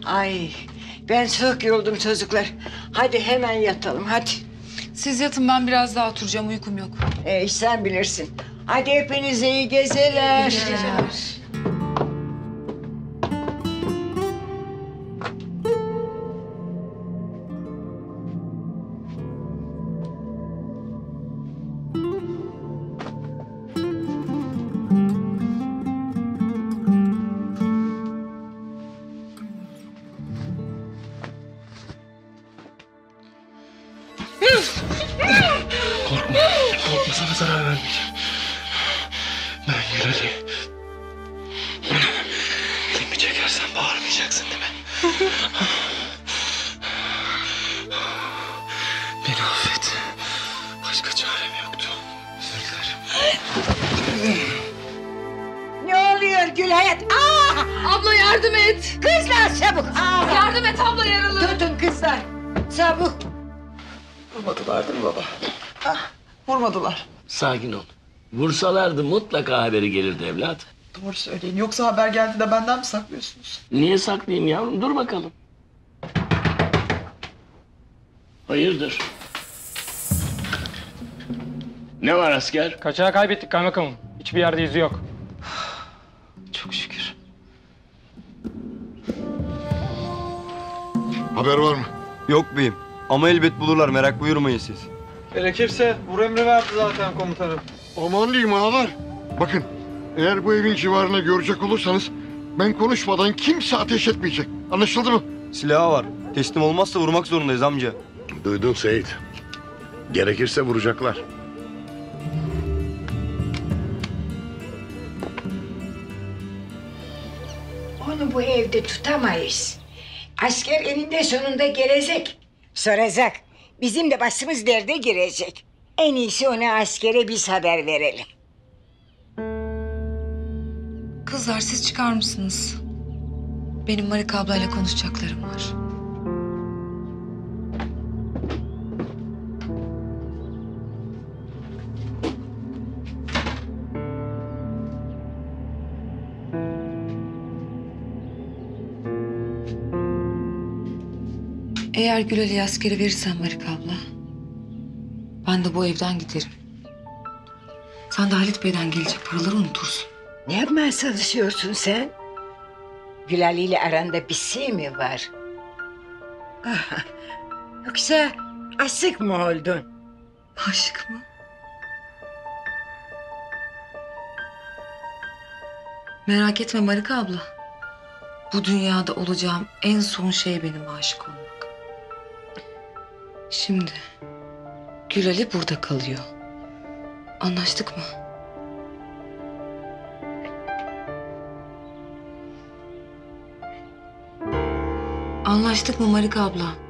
Ay, ben çok yoruldum çocuklar. Hadi hemen yatalım, hadi. Siz yatın, ben biraz daha oturacağım, uykum yok. Sen bilirsin. Hadi hepinize iyi geceler. İyi geceler. Korkma, sana zarar vermeyeceğim. Ben Gülal'i... Elimi çekersen bağırmayacaksın değil mi? Beni affet. Başka çarem yoktu. Özür dilerim. Ne oluyor Gülhayat? Abla yardım et. Kızlar çabuk. Yardım et abla, yaralı. Tutun kızlar, çabuk. Vurmadılar değil mi baba? Vurmadılar. Sakin ol. Vursalardı mutlaka haberi gelirdi evlat. Doğru söyleyin. Yoksa haber geldi de benden mi saklıyorsunuz? Niye saklayayım yavrum? Dur bakalım. Hayırdır? Ne var asker? Kaçağı kaybettik kaymakamım. Hiçbir yerde izi yok. Çok şükür. Haber var mı? Yok beyim. Ama elbet bulurlar, merak buyurmayın siz. Gerekirse vur emri verdi zaten komutanım. Aman diyeyim ağalar. Bakın, eğer bu evin civarına görecek olursanız ben konuşmadan kimse ateş etmeyecek. Anlaşıldı mı? Silahı var. Teslim olmazsa vurmak zorundayız amca. Duydun Seyit. Gerekirse vuracaklar. Onu bu evde tutamayız. Asker eninde sonunda gelecek. Soracak. Bizim de başımız derde girecek. En iyisi ona askere biz haber verelim. Kızlar, siz çıkar mısınız? Benim Marika ablayla konuşacaklarım var. Eğer Gülal'i askere verirsen Marika abla, ben de bu evden giderim. Sen de Halit Bey'den gelecek paraları unutursun. Ne yapmaya çalışıyorsun sen? Gülali ile aranda bir şey mi var? Yoksa aşık mı oldun? Aşık mı? Merak etme Marika abla. Bu dünyada olacağım en son şey benim aşık olmak. Şimdi Gülal'i burada kalıyor. Anlaştık mı? Anlaştık mı Marika abla?